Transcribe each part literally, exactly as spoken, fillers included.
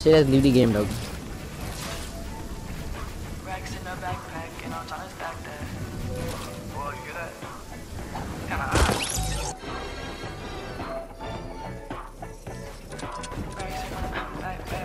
Shit has leave the game, dog. Racks in the backpack and I'm trying to stack that. Boy, you hear that? Kinda hot. Racks in the backpack.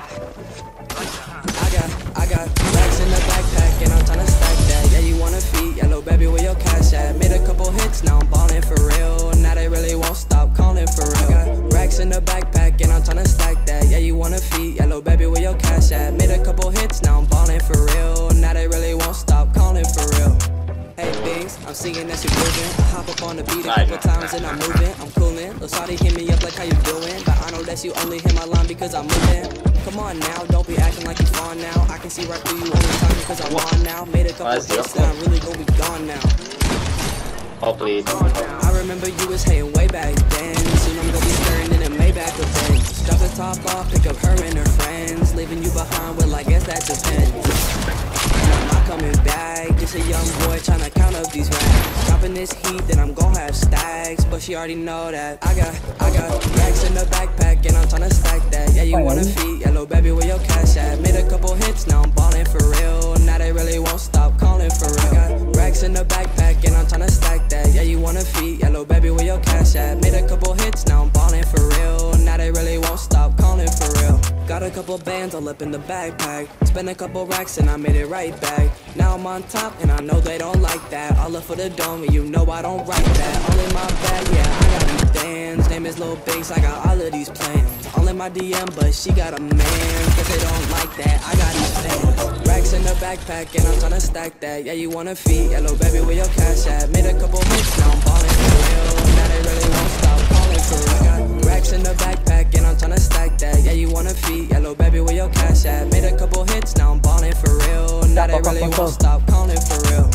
I got, I got racks in the backpack and I'm trying to stack that. Yeah, you wanna feed, yellow baby, where your cash at? Made a couple hits, now I'm ballin' for real. Now they really won't stop calling for real. I got racks in the backpack and I'm trying to stack that. Yeah, you wanna feed, yellow baby, where your cash at? Made a couple hits, now I'm ballin' for real. Now they really won't stop calling for real. Hey Biggs, I'm singing that you're grooving. I hop up on the beat a couple times and I'm moving. I'm coolin', Lil Shawty hit me up like how you doing. But I know that you only hit my line because I'm moving. Come on now, don't be acting like you fawn now. I can see right through you only time because I'm on now. Made a couple hits and I'm really gonna be gone now. Oh please. I remember you was hating way back then. Soon I'm gonna be staring in a Maybach again. Drop the top off, pick up her and her friends. Leaving you behind, well I guess that depends. I'm not coming back, just a young boy tryna count up these racks. Dropping this heat, then I'm gon' have stacks. But she already know that I got, I got racks in the backpack and I'm tryna stack that. Yeah, you wanna feed, yellow baby, where your cash at? Made a couple hits, now I'm ballin' for real. Now they really won't stop calling for real. I got racks in the backpack and I'm tryna stack that. Yeah, you wanna feed, yellow baby, where your cash at? Made a couple hits, now I'm ballin' for real. Now they really won't stop calling for real. Got a couple bands all up in the backpack. Spent a couple racks and I made it right back. Now I'm on top and I know they don't like that. All up for the dome and you know I don't write that. All in my bag, yeah, I got these bands. Name is Lil Biggs, I got all of these plans. All in my D M, but she got a man. Cause they don't like that, I got these fans. Racks in the backpack and I'm tryna stack that. Yeah, you wanna feed, yellow baby, where your cash at? Made a couple hits, now I'm ballin' for real. Now they really won't stop calling for real. I got racks in the backpack and I'm tryna stack that. Yeah, you wanna feed, yellow baby, where your cash at? Made a couple hits, now I'm ballin' for real. Now they really won't stop calling for real.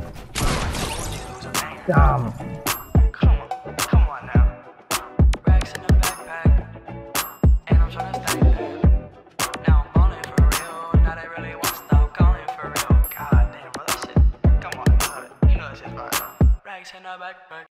Damn. Come on, come on now. Racks in the backpack and I'm trying to stack that. Now I'm ballin' for real. Now they really won't stop calling for real. God damn, bro, that shit. Come on, you know it. You know that shit's fire. Racks in the backpack.